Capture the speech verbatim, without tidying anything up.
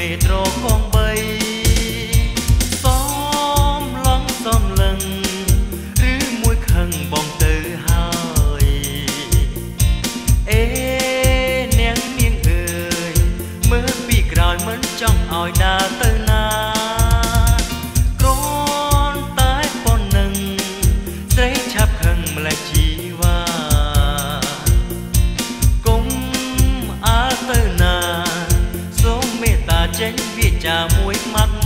មេត្រូកងបីซ้อมឡងซ้อมលឹងឬមួយខឹងបងទៅហើយអេនាងនាងអើយមើលពីក្រោយមិនចង់ឲ្យដើរទៅណាគ្រាន់តែប៉ុណ្ណឹងស្រីឆាប់ខឹងម្លេះជីវ៉ាគុំអើទៅណាសូមមេត្តាចេញវាចាមួយម៉ាត់